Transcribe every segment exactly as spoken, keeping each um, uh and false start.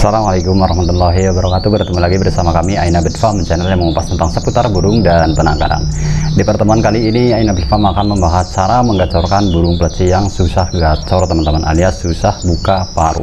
Assalamualaikum warahmatullahi wabarakatuh. Bertemu lagi bersama kami Aina Bird Farm, channel yang mengupas tentang seputar burung dan penangkaran. Di pertemuan kali ini Aina Bird Farm akan membahas cara menggacorkan burung pleci yang susah gacor teman-teman, alias susah buka paruh.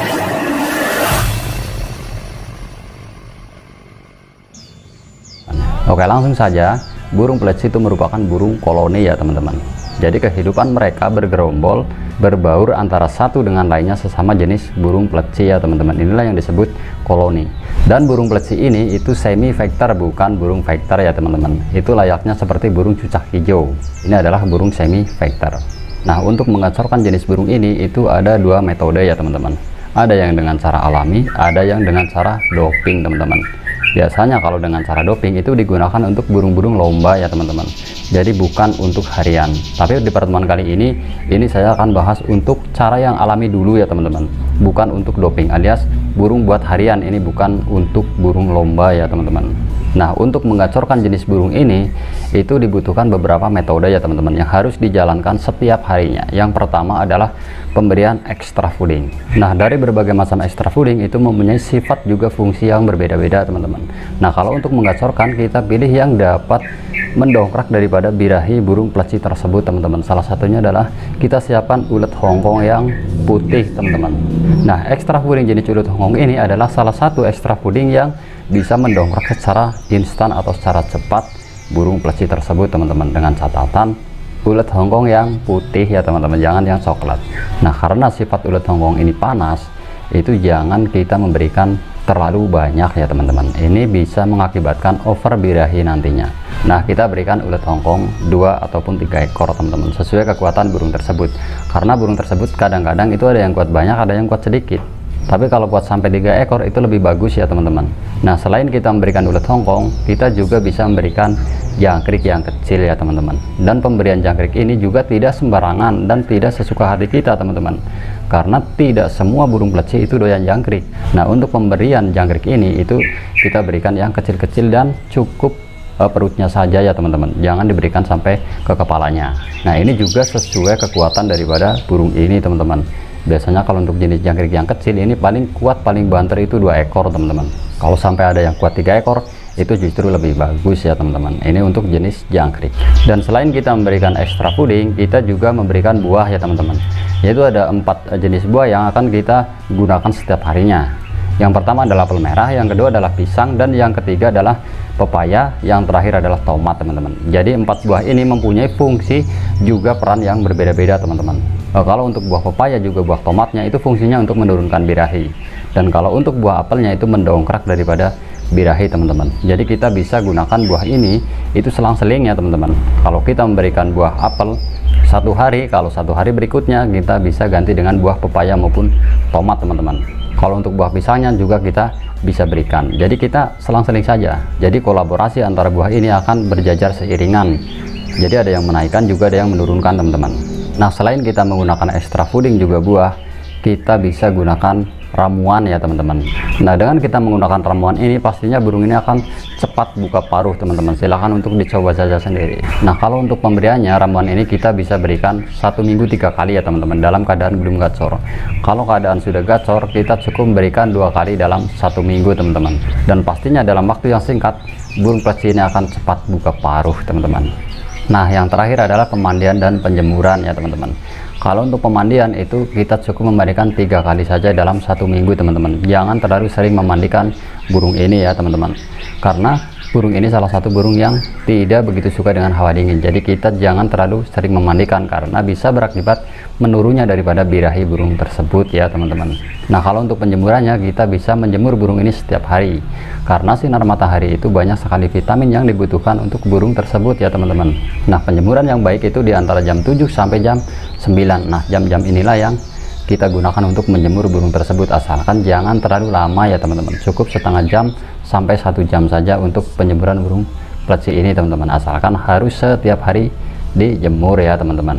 Oke, langsung saja. Burung pleci itu merupakan burung koloni ya teman-teman. Jadi kehidupan mereka bergerombol, berbaur antara satu dengan lainnya sesama jenis burung pleci ya teman-teman. Inilah yang disebut koloni. Dan burung pleci ini itu semi vector, bukan burung vector ya teman-teman. Itu layaknya seperti burung cucak hijau. Ini adalah burung semi vector. Nah, untuk mengacorkan jenis burung ini itu ada dua metode ya teman-teman. Ada yang dengan cara alami, ada yang dengan cara doping teman-teman. Biasanya kalau dengan cara doping itu digunakan untuk burung-burung lomba ya teman-teman. Jadi bukan untuk harian. Tapi di pertemuan kali ini, ini saya akan bahas untuk cara yang alami dulu ya teman-teman. Bukan untuk doping, alias burung buat harian, ini bukan untuk burung lomba ya teman-teman. Nah, untuk mengacorkan jenis burung ini, itu dibutuhkan beberapa metode ya teman-teman yang harus dijalankan setiap harinya. Yang pertama adalah pemberian extra fooding. Nah, dari berbagai macam extra fooding itu mempunyai sifat juga fungsi yang berbeda-beda teman-teman. Nah, kalau untuk mengacorkan kita pilih yang dapat mendongkrak daripada birahi burung pleci tersebut teman-teman. Salah satunya adalah kita siapkan ulet Hongkong yang putih teman-teman. Nah, extra fooding jenis ulet Hongkong ini adalah salah satu extra fooding yang bisa mendongkrak secara instan atau secara cepat burung pleci tersebut teman-teman, dengan catatan ulet Hongkong yang putih ya teman-teman, jangan yang coklat. Nah, karena sifat ulet Hongkong ini panas, itu jangan kita memberikan terlalu banyak ya teman-teman. Ini bisa mengakibatkan over birahi nantinya. Nah, kita berikan ulet Hongkong dua ataupun tiga ekor teman-teman, sesuai kekuatan burung tersebut. Karena burung tersebut kadang-kadang itu ada yang kuat banyak, ada yang kuat sedikit. Tapi kalau buat sampai tiga ekor itu lebih bagus ya teman-teman. Nah, selain kita memberikan ulet Hongkong, kita juga bisa memberikan jangkrik yang kecil ya teman-teman. Dan pemberian jangkrik ini juga tidak sembarangan dan tidak sesuka hati kita teman-teman. Karena tidak semua burung pleci itu doyan jangkrik. Nah, untuk pemberian jangkrik ini itu kita berikan yang kecil-kecil dan cukup uh, perutnya saja ya teman-teman. Jangan diberikan sampai ke kepalanya. Nah, ini juga sesuai kekuatan daripada burung ini teman-teman. Biasanya kalau untuk jenis jangkrik yang kecil ini paling kuat, paling banter itu dua ekor teman-teman. Kalau sampai ada yang kuat tiga ekor itu justru lebih bagus ya teman-teman. Ini untuk jenis jangkrik. Dan selain kita memberikan extra fooding, kita juga memberikan buah ya teman-teman. Yaitu ada empat jenis buah yang akan kita gunakan setiap harinya. Yang pertama adalah apel merah, yang kedua adalah pisang, dan yang ketiga adalah pepaya, yang terakhir adalah tomat teman-teman. Jadi empat buah ini mempunyai fungsi juga peran yang berbeda-beda teman-teman. Nah, kalau untuk buah pepaya juga buah tomatnya itu fungsinya untuk menurunkan birahi, dan kalau untuk buah apelnya itu mendongkrak daripada birahi teman-teman. Jadi kita bisa gunakan buah ini itu selang-seling ya teman-teman. Kalau kita memberikan buah apel satu hari, kalau satu hari berikutnya kita bisa ganti dengan buah pepaya maupun tomat teman-teman. Kalau untuk buah pisangnya juga kita bisa berikan. Jadi kita selang-seling saja. Jadi kolaborasi antara buah ini akan berjajar seiringan. Jadi ada yang menaikkan juga ada yang menurunkan teman-teman. Nah, selain kita menggunakan extra fooding juga buah, kita bisa gunakan ramuan ya teman-teman. Nah, dengan kita menggunakan ramuan ini pastinya burung ini akan cepat buka paruh teman-teman. Silahkan untuk dicoba saja sendiri. Nah, kalau untuk pemberiannya ramuan ini kita bisa berikan satu minggu tiga kali ya teman-teman, dalam keadaan belum gacor. Kalau keadaan sudah gacor, kita cukup memberikan dua kali dalam satu minggu teman-teman. Dan pastinya dalam waktu yang singkat burung pleci ini akan cepat buka paruh teman-teman. Nah, yang terakhir adalah pemandian dan penjemuran ya teman-teman. Kalau untuk pemandian itu kita cukup memandikan tiga kali saja dalam satu minggu teman-teman. Jangan terlalu sering memandikan burung ini ya teman-teman, karena burung ini salah satu burung yang tidak begitu suka dengan hawa dingin. Jadi kita jangan terlalu sering memandikan karena bisa berakibat menurunnya daripada birahi burung tersebut ya teman-teman. Nah, kalau untuk penjemurannya kita bisa menjemur burung ini setiap hari, karena sinar matahari itu banyak sekali vitamin yang dibutuhkan untuk burung tersebut ya teman-teman. Nah, penjemuran yang baik itu di antara jam tujuh sampai jam sembilan. Nah, jam-jam inilah yang kita gunakan untuk menjemur burung tersebut, asalkan jangan terlalu lama ya teman-teman. Cukup setengah jam sampai satu jam saja untuk penjemuran burung pleci ini teman-teman, asalkan harus setiap hari dijemur ya teman-teman.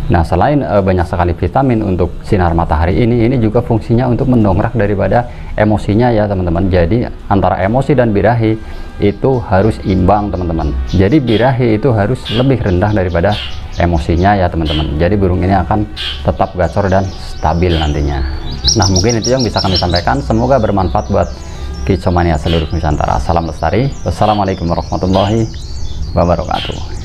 Nah, selain e, banyak sekali vitamin untuk sinar matahari ini, ini juga fungsinya untuk mendongkrak daripada emosinya ya teman-teman. Jadi antara emosi dan birahi itu harus imbang teman-teman. Jadi birahi itu harus lebih rendah daripada emosinya ya teman-teman. Jadi burung ini akan tetap gacor dan stabil nantinya. Nah, mungkin itu yang bisa kami sampaikan. Semoga bermanfaat buat Kicomania seluruh Nusantara. Salam lestari. Wassalamualaikum warahmatullahi wabarakatuh.